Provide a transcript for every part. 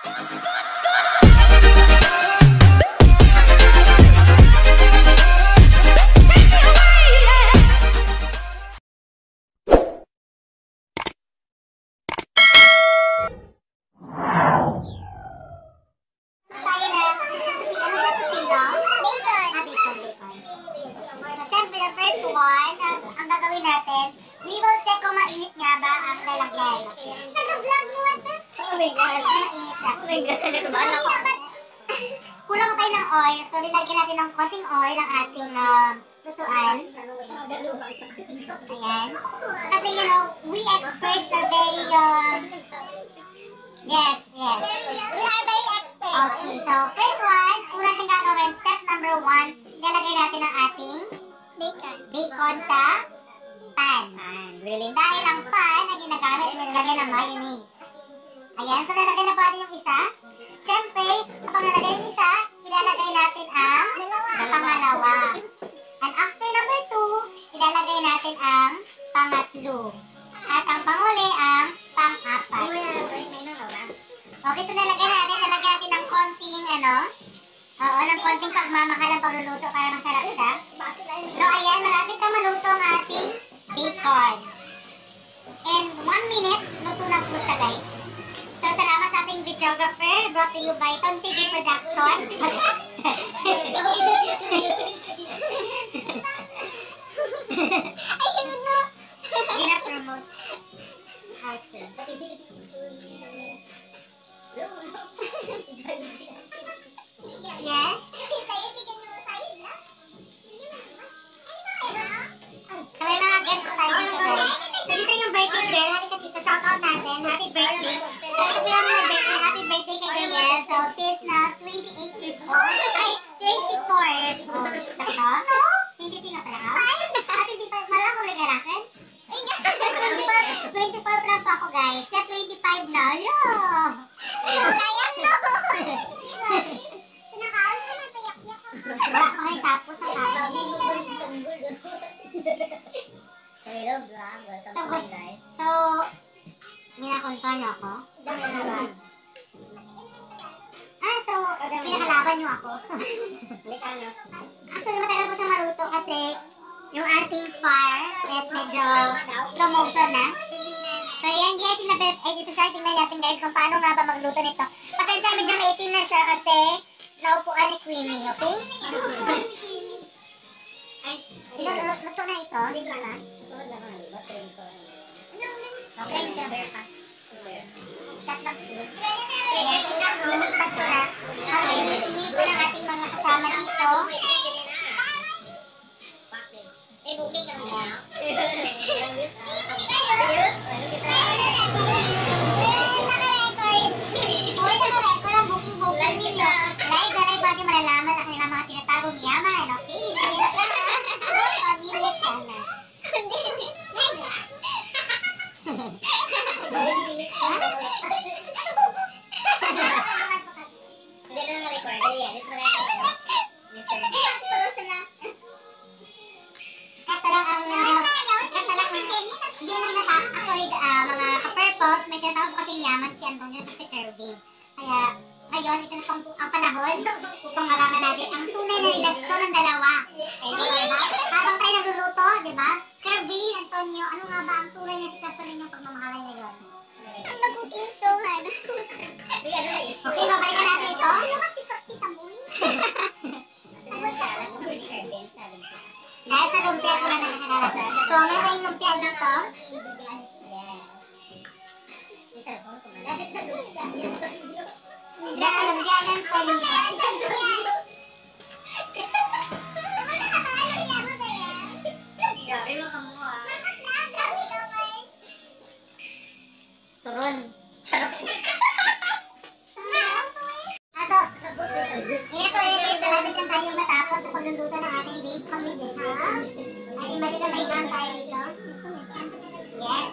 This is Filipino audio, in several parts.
Ang gagawin natin, we will check kung mainit nga ba ang lalagyan. Nag-vlog mo ito? Oh my God. Mainit siya. Oh my God. Kulang tayo ng oil. So, nilagyan natin ng konting oil ang ating lutuan. Ayan. Kasi, you know, we experts are very, yes. We are very experts. Okay, so, first one, una natin gagawin, step number 1, nilagay natin ang ating bacon sa pan. Dahil ang pan ang ginagamit, nilagay ng mayonnaise. Ayan, so nalagay na pa yung isa. Siyempre, kapag nalagay yung isa, ilalagay natin ang pangalawa. And after number 2, ilalagay natin ang pangatlo. At ang panghuli ang pang-apat. Okay, so nalagay natin ng konting, ng konting pagmamahal ang pagluluto para masarap siya. So, ayan, malapit na maluto ang ating bacon. And 1 minute, luto na po siya, guys. So, salamat sa ating videographer, brought to you by Tom CJ Production. Ayun na! Gina-promote. Okay. Yes? So, may mga guests tayo dito, guys. So, dito yung birthday girl. Halika dito, shoutout natin. Happy birthday. So, ito yung mga birthday. Happy birthday kay Gael. So, she's now 28 years old. Ay, 24 years old. Ito? 23 na pala ka? At hindi pa, marami akong regalakan? 24 pa lang po ako, guys. Siya 25 na. Ayun! Ayun, no! Sinakaon ka na, payak-yak ako. Wala ko ngayon tapos ang kapag. Hello vlog, welcome to guys. So, minakonto niyo ako? So, pinakalaban niyo ako. Actually, matagal po siya maluto kasi yung ating fire is medyo slow motion na. So, yan guys, dito siya. Tingnan natin guys kung paano nga ba magluto nito. Pasensya, medyo maitim na siya kasi naupuan ni Queenie, okay? Luto na ito. Dito na. Okay, cut lang din. Ayan, lumipat ko na. Okay, iligin ko ng ating mga kasama dito. Booking ka na. Naka-record ang booking ninyo. Live na live pati malalaman ang kanilang mga tinatagong yaman. Okay, pamilya sana. Hindi na na-record. Yan, ito na hindi na natakot. Actually, mga ka-purpose, may tinatawag po kasing yaman si Antonio at si Kirby. Kaya, ngayon, ito na ang panahon upang malaman natin ang tunay na relasyon ng dalawa. Habang tayo nagluluto, di ba? Kirby, Antonio, ano nga ba ang tunay na relasyon ninyong pagmamahalan ngayon? ang nag-cooking show nga na. Okay, babalikan natin ito. Ano kasi Tita Boy? Dahil sa lumpia ko na nakalalasan. So, meron yung lumpia dito. Dahil lumpia ng lumpia. Turun. Ito malapit lang tayo matapos sa pagluluto ng ating bacon with the ham. Ay, mali na may ham tayo dito. Yes.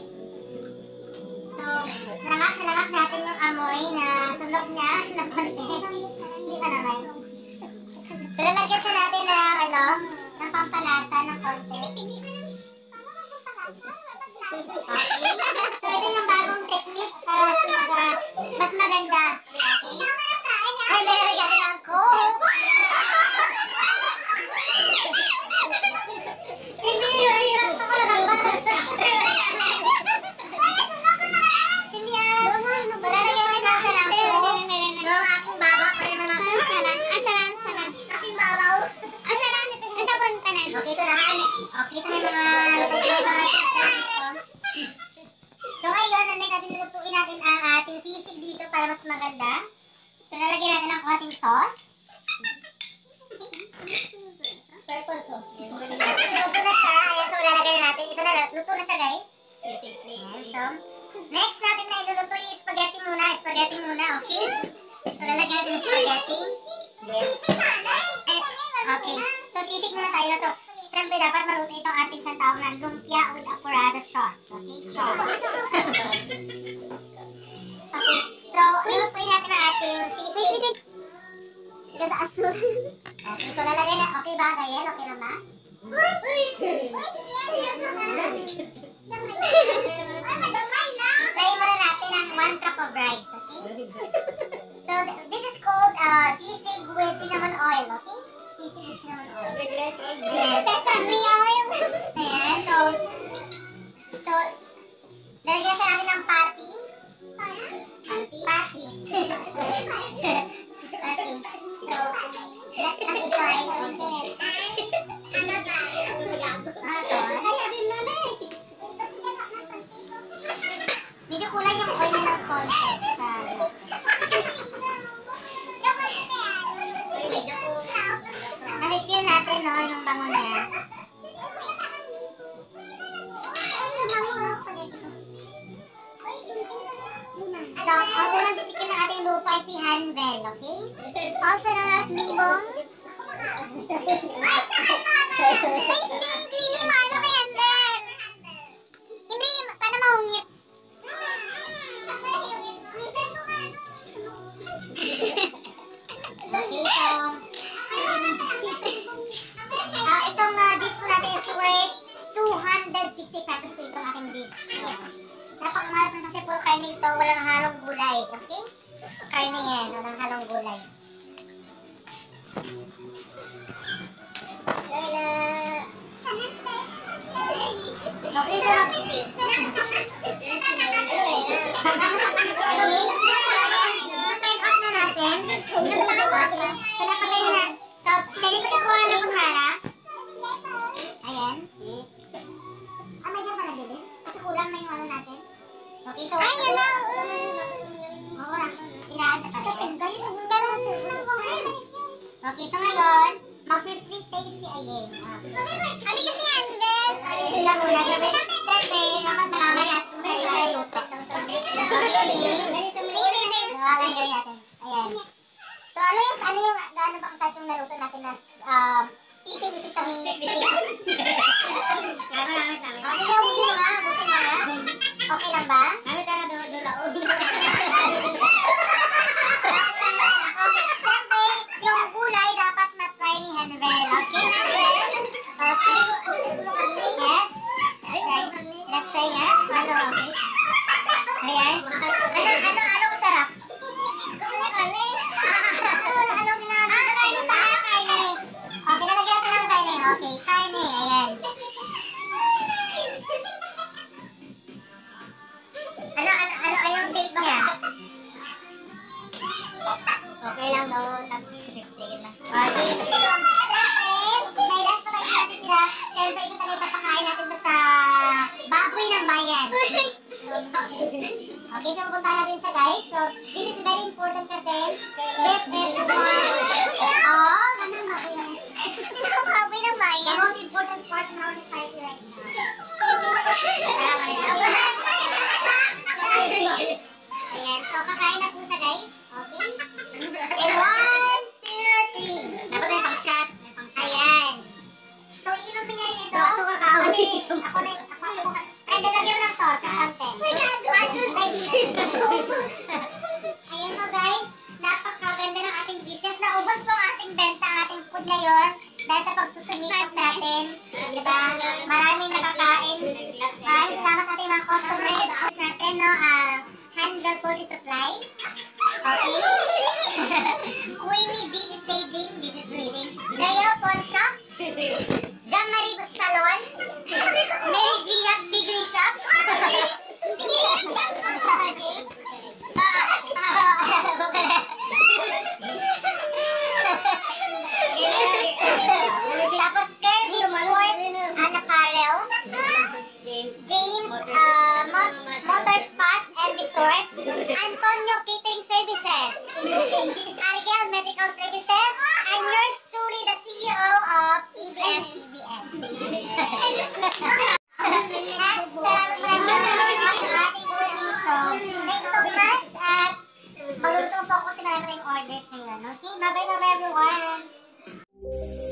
So, nalangap natin yung amoy na sunog niya na konti. Hindi pa naman. So, lalagyan siya natin ng pampalasa ng konti. Okay. So, ito yung bagong technique para mas mas maganda. Ay, may regalo ng Coke. Hindi, hirap ako nagbabalas. Hindi malalagyan rin ako ng Coke. Yung aking baba pa rin naman. Asaran. Aking babaw. Asaran. Asa punta na. Okay, ito na. Okay, ito na yung mga So ngayon, natin lutuin natin ang ating sisig dito para mas maganda. So lalagyan natin ng konting sauce. Purple sauce. Luto na siya. Ayan, so lalagyan natin. Ito na, luto na siya guys. Ayan, so next natin na iluluto yung spaghetti muna. Spaghetti muna, okay? So lalagyan natin yung spaghetti. Okay, so sisig muna tayo. So siyempre dapat maluto itong ating santawag na lumpia with apparatus sauce. Okay, sauce. Okay, so ilutuin natin ang ating sisig. Ito asul. Okay, so lalagyan na. Okay ba, Gael? Okay na ba? Try muna natin ang 1 cup of rice, okay? So this is called sisig with cinnamon oil, okay? Sisig with cinnamon oil. Yes. Sesame oil. Ayan, so lalagyan siya natin ng patty. Patty. Patty. So, let us try. Okay. Medyo kulay yung oil ng konti sa na-refill natin, no, yung bango niya. So, ang unang tipikin ng ating lupa ay si Hanvel, okay? Also known as Bibong. Hindi mo ano kaya yan. Hindi, paano maungit? Okay, so itong dish ko natin is worth 250 pesos po itong ating dish. Napakamahal po kasi puro kain ito, walang halong gulay, okay? Kain na yan, walang halong gulay. Okay, so turn off na natin. Okay. So, napagay na. So, pwede pa kuha na kutsara. Ayan. May dyan pa nabili? Kasi kulang na yung ano natin. Okay, so... Ay, yan na. Oo na. Tirahan na pala. Okay, so ngayon, mag-free taste si Ayen. Kami kasi Anvel. Sila muna gawin. Siyempre, dapat malaman at kung sa'yo ay luto. Ayan. So, ano yung gaano ba kasarap yung naluto natin na sisig sa okay lang ba? Okay, siyempre, yung gulay dapat na-try ni Hanvel. Okay, Hanvel? Okay. Yes? Let's try nga. Ano, okay? Ayan. Ano masarap? Okay, lalagyan natin ng kainin. Okay, kainin. Ayan. Ano yung taste niya? Okay lang daw. Okay. So, siyempre, may last pa tayo natitira. Siyempre, ito tayo papakain natin to sa baboy ng bayan. Okay, so pupunta natin siya guys. So, this is very important kasi this is one Baboy ng the bayan. most important part in our society right now. Ayan, so kakain na po siya guys. Okay? And 1, 2, 3. Dapat may pang-shot. Ayan. So, iinumin niya rin ito. So, ako na ako. Ay, dalagyan mo ng sauce. Ang konti. Ayan so guys, napakaganda ng ating business. Naubos po ang ating benta, ang ating food ngayon. Dahil sa pagsusumikap natin. Diba? Maraming nakakain. Maraming salamat sa ating mga customers natin, no? Handle Quality Supply. Resort, Antonio Catering Services, Ariel Medical Services, and yours truly, the CEO of ABS-CBN. At maraming sa ating booking. So, thank you so much at magluluto po ako sa namin yung orders ngayon. Okay, bye-bye everyone!